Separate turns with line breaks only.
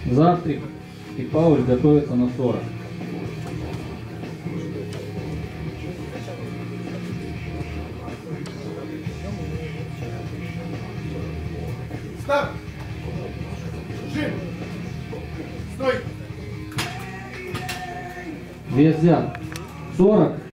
Застрик и Пауль готовятся на 40.
Старт! Жим! Стой!
Вес взят. 40.